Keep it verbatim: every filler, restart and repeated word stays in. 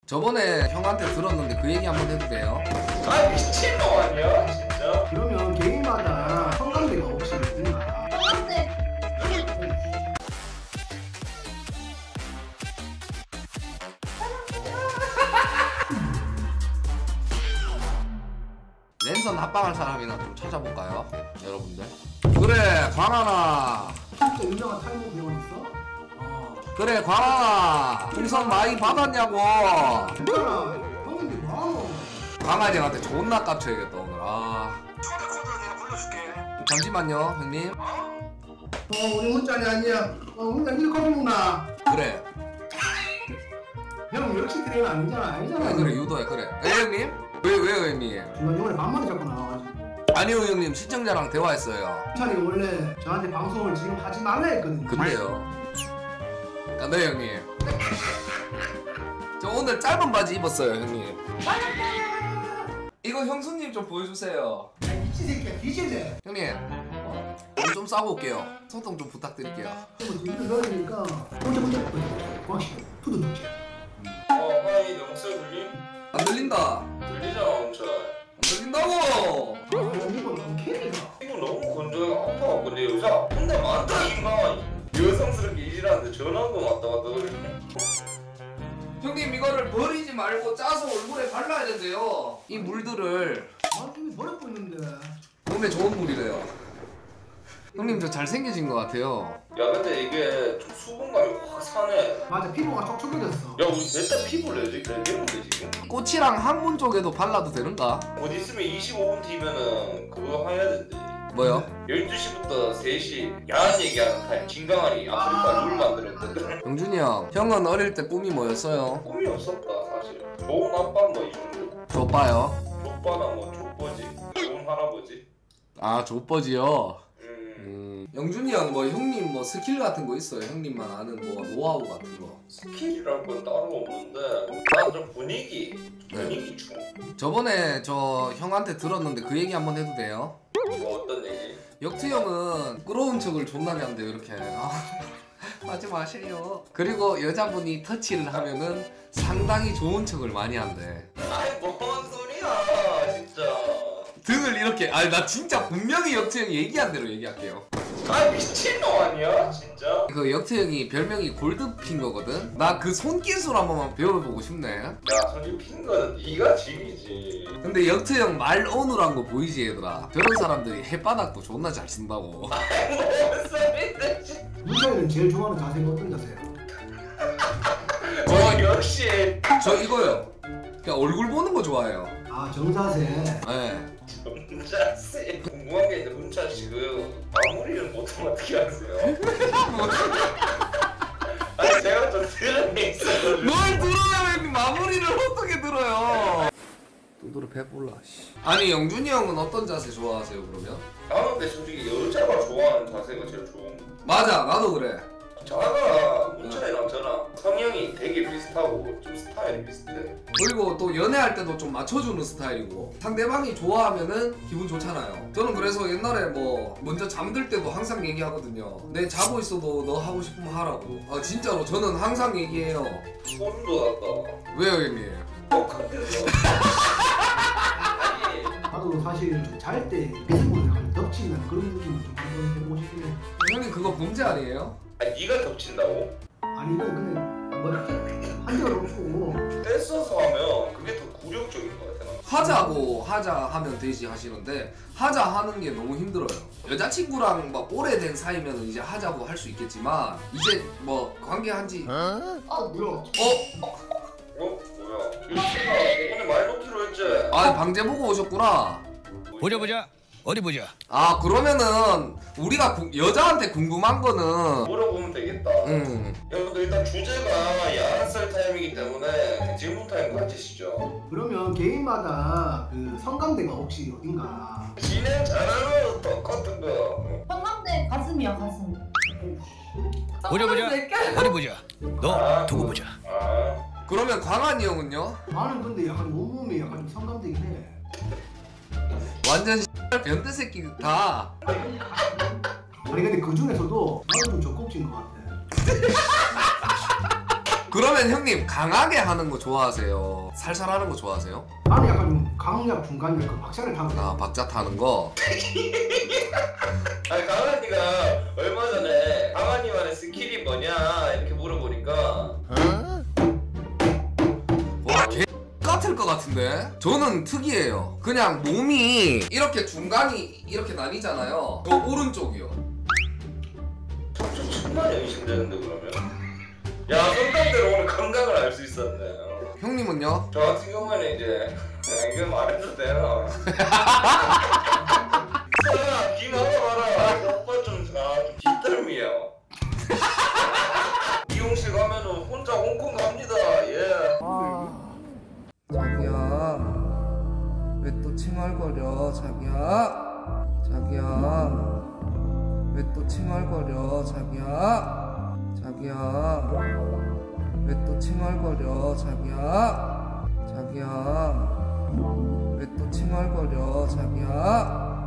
저번에 형한테 들었는데 그 얘기 한번 해도 돼요? 아 미친놈 아니야 진짜? 그러면 개인마다 성감대가 혹시 있나? 랜선 합방할 사람이나 좀 찾아볼까요? 여러분들. 그래 광하나. 진짜 유명한 탈모 병원 있어? 어. 그래 광하나. 풍선 많이 받았냐고. 괜찮아. 형인데 뭐하노? 광하님한테 존나 깝쳐야겠다 오늘. 아. 초대 코드 내가 불러줄게. 잠시만요 형님. 어 우리 문자니 아니야. 어 문자 니 커피 먹나? 그래. 형 역시 트레이너 아니잖아. 아니잖아. 아, 그래 유도해 그래. 예 형님? 왜 왜요 형님? 나 이번에 반말이 자꾸 나와가지고. 아니요 형님 시청자랑 대화했어요. 찬이 원래 저한테 방송을 지금 하지 말라 했거든요. 근데요. 아, 네 형님. 저 오늘 짧은 바지 입었어요 형님. 이거 형수님 좀 보여주세요. 야 미친 새끼야 뒤질래. 형님 돈 좀 싸고 올게요. 소통 좀 부탁드릴게요. 뭐 지금 그러니까 혼자 혼자 고맙시 투도 넣지. 어 하이 내 목소리 들림? 안 들린다. 들리잖아 엄청. 안 들린다고. 아 이거 캐리가. 이거 너무 건조해가 아파. 근데 여자 혼자 많다 임마. 여성스럽게 일하는데 전화 한 번 왔다 갔다 그래. 형님 이거를 버리지 말고 짜서 얼굴에 발라야 된대요. 이 물들을 아 이거 버렸고 있는데. 몸에 좋은 물이래요. 형님 저 잘생겨진 것 같아요. 야 근데 이게 좀 수분감이 확 사네. 맞아 피부가 촉촉해졌어. 야 우리 넷다 피부를 내지 되겠는데 지금? 꽃이랑 항문 쪽에도 발라도 되는가? 곧 있으면 이십오 분 뒤면은 그거 해야 된대. 뭐요? 열두 시부터 세 시 야한 얘기하는 타임. 진강아리 아프리카 룰 만들었거든. 영준이 형 형은 어릴 때 꿈이 뭐였어요? 꿈이 없었다 사실. 좋은 아빠 뭐 이 정도. 좁아요. 족바나 뭐 족버지. 좋은 할아버지. 아 좁버지요? 음. 음. 영준이 형 뭐 형님 뭐 스킬 같은 거 있어요? 형님만 아는 뭐 노하우 같은 거. 스킬이란 건 따로 없는데 난 좀 분위기 분위기 중. 저번에 저 형한테 들었는데 그 얘기 한번 해도 돼요? 뭐 어떤 얘기? 역트 형은 부러운 척을 존나 한대요 이렇게. 아, 하지 마세요. 그리고 여자분이 터치를 하면은 상당히 좋은 척을 많이 한대. 아이 뭔 소리야 진짜. 등을 이렇게. 아니 나 진짜 분명히 역트 형이 얘기한 대로 얘기할게요. 아 미친놈 아니야 진짜? 그 역트 형이 별명이 골드핑거거든? 나 그 손기술 한 번만 배워보고 싶네. 야 솔직히 핑거는 네가 지기지. 근데 역트 형 말 어눌한 거 보이지 얘들아? 저런 사람들이 햇바닥도 존나 잘 쓴다고. 아이 뭔 소리인데 진짜. 문자이는 제일 좋아하는 자세가 어떤 자세예요? 어 역시 저 이거요. 그냥 얼굴 보는 거 좋아해요. 아 정자세. 네. 문자씨 궁금한 게 있는데 문자씨 그 마무리를 못하면 어떻게 하세요? 아니 제가 좀 들은 게 있어요. 뭘 들어요? 마무리를 어떻게 들어요? 두드러 배불러. 아니 영준이 형은 어떤 자세 좋아하세요 그러면? 나는 근데 솔직히 여자가 좋아하는 자세가 제일 좋은 거. 맞아 나도 그래. 자가 문자이랑 저랑 성향이 되게 비슷하고 좀 스타일이 비슷해. 그리고 또 연애할 때도 좀 맞춰주는 스타일이고 상대방이 좋아하면은 기분 좋잖아요. 저는 그래서 옛날에 뭐 먼저 잠들 때도 항상 얘기하거든요. 내 자고 있어도 너 하고 싶으면 하라고. 아 진짜로 저는 항상 얘기해요. 소름 돋았다. 왜요 형님? 똑같아서. 아니 나도 사실 잘 때 비스무리 약간 덮치는 그런 느낌을 좀 한번 해보고 싶긴 해. 형님 그거 범죄 아니에요? 아니 네가 덮친다고? 아니 이거 근데 뭐한 개가 없고 떼써서 하면 그게 더 굴욕적인 것 같아. 나. 하자고 하자 하면 되지 하시는데 하자 하는 게 너무 힘들어요. 여자친구랑 막 오래된 사이면 이제 하자고 할 수 있겠지만 이제 뭐 관계한지 어? 아 뭐야? 어 뭐야? 유치가 오늘 말 놓기로 했지? 아 방제 보고 오셨구나. 보자 보자 어디 보자. 아 그러면은 우리가 구, 여자한테 궁금한 거는 물어보면 되겠다. 음 여러분들 일단 주제가 야한 썰 타임이기 때문에 질문 타임 가지시죠. 그러면 개인마다 그 성감대가 혹시 어딘가? 진행 잘하는 똑같은 거. 성남대 가슴이야 가슴. 보자 보자 어디 보자. 너 두고 보자. 아 그러면 광한이 형은요? 나는 근데 약간 온몸이 약간 좀 성감대긴 해. 완전 변태 새끼 다. 아니 근데 그 중에서도 나는 좀 적극적인 것 같아. 그러면 형님 강하게 하는 거 좋아하세요? 살살 하는 거 좋아하세요? 나는 약간 좀 강약 중간약 그 박자를 타는 거. 아 박자 타는 거? 아니 강한이가 얼마 전에 강한이만의 스킬이 뭐냐 이렇게 물어보니까 와 개 같을 것 같은데? 저는 특이해요. 그냥 몸이 이렇게 중간이 이렇게 나뉘잖아요. 저 오른쪽이요. 좀 천만이 의심되는데 그러면? 야 손감대로 오늘 건강을 알 수 있었네. 형님은요? 저 같은 경우에는 이제 이거 말해도 돼요. 사라 귀 막아봐라. 이거 오빠 좀 뒷덜미야. 미용실 가면은 혼자 홍콩 갑니다. 예. 자기야 왜 또 칭얼거려 자기야 자기야 왜 또 칭얼거려 자기야 자기야 왜 또 칭얼거려 자기야 자기야 왜 또 칭얼거려 자기야